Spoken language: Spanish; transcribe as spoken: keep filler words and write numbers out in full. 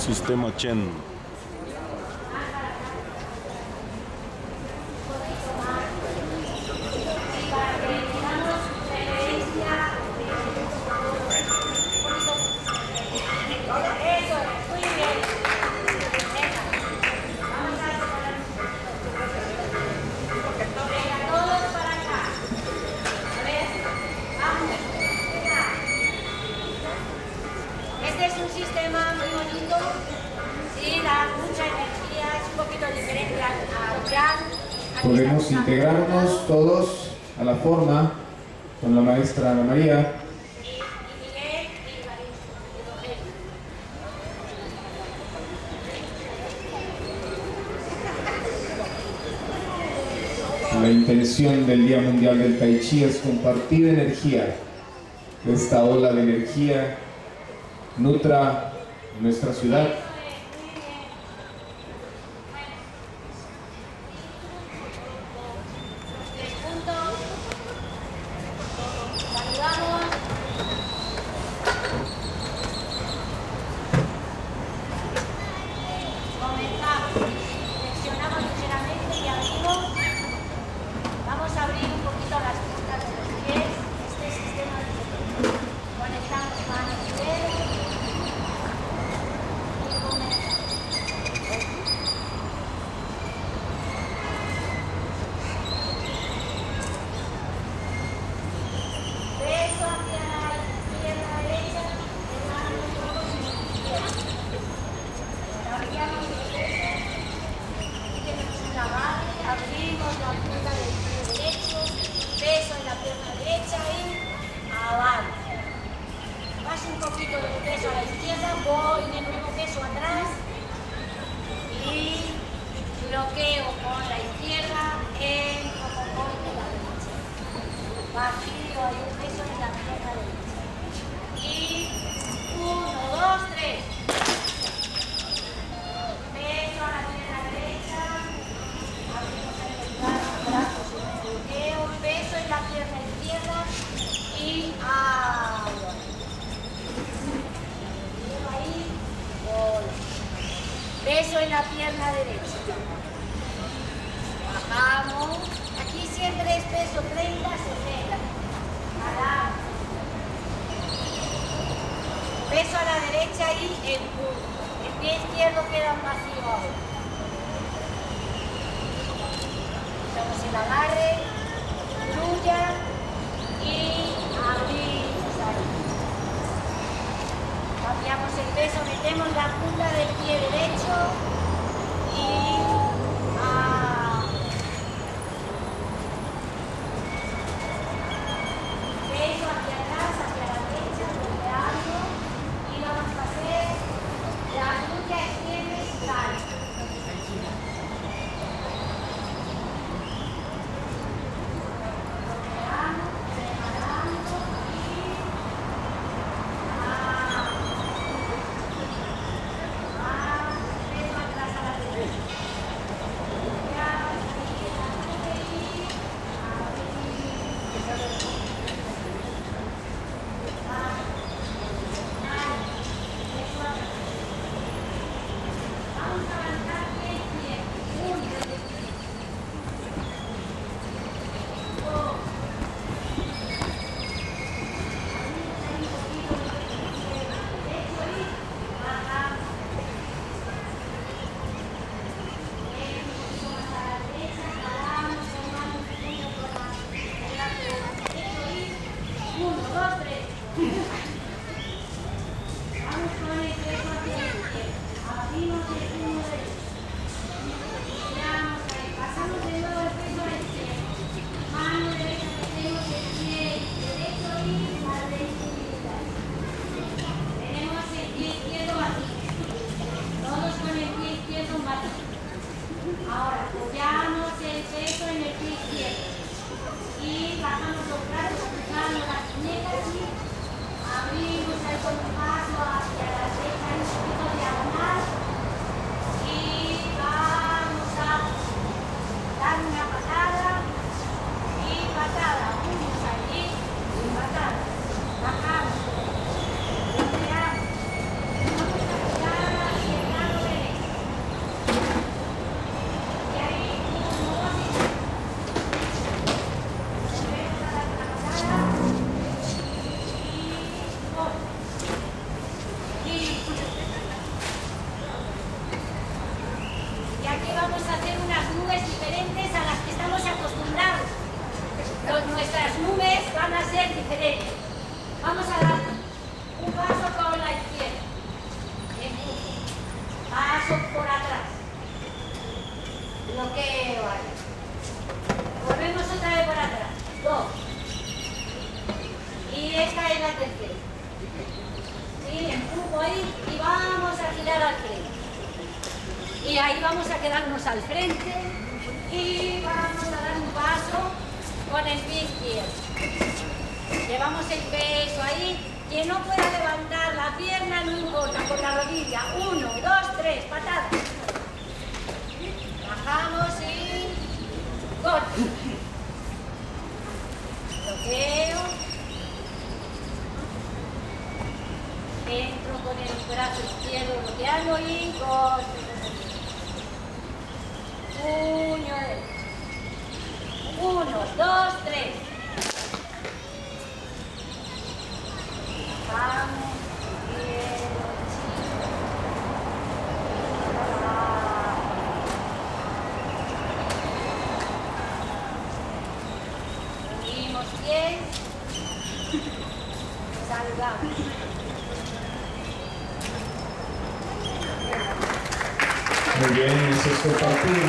Sistema Chen. Podemos integrarnos todos a la forma con la maestra Ana María. La intención del Día Mundial del Tai Chi es compartir energía. Esta ola de energía nutra nuestra ciudad. Peso en la pierna derecha. Bajamos. Aquí siempre es peso treinta, sesenta. Peso a la derecha y el punto. El pie izquierdo queda vacío ahora. Hacemos el agarre, fluya y abrimos ahí. Cambiamos el peso, metemos la punta del pie derecho y ah, peso hacia atrás, hacia la derecha, golpeando y vamos a hacer la lucha extiende y sale. Ahora apoyamos el peso en el pie izquierdo y bajamos los brazos, cruzamos las muñecas y abrimos el paso hacia la derecha un poquito diagonal y vamos a dar una patada y patada, unos allí y patada, bajamos, volteamos, vamos a girar hacia van a ser diferentes. Vamos a dar un paso con la izquierda. Empuje. Paso por atrás. Bloqueo ahí. Volvemos otra vez por atrás. Dos. Y esta es la tercera. ¿Sí? Empujo ahí y vamos a girar al frente. Y ahí vamos a quedarnos al frente y vamos a dar un paso con el pie izquierdo. Llevamos el peso ahí. Quien no pueda levantar la pierna no importa, con la rodilla. Uno, dos, tres, patadas. Bajamos y corte. Bloqueo. Entro con el brazo izquierdo bloqueando y corte. Puño derecho. Uno, dos, tres. Vamos, izquierdo, chico. Unimos pies. Salgamos. Muy bien, eso es compartir.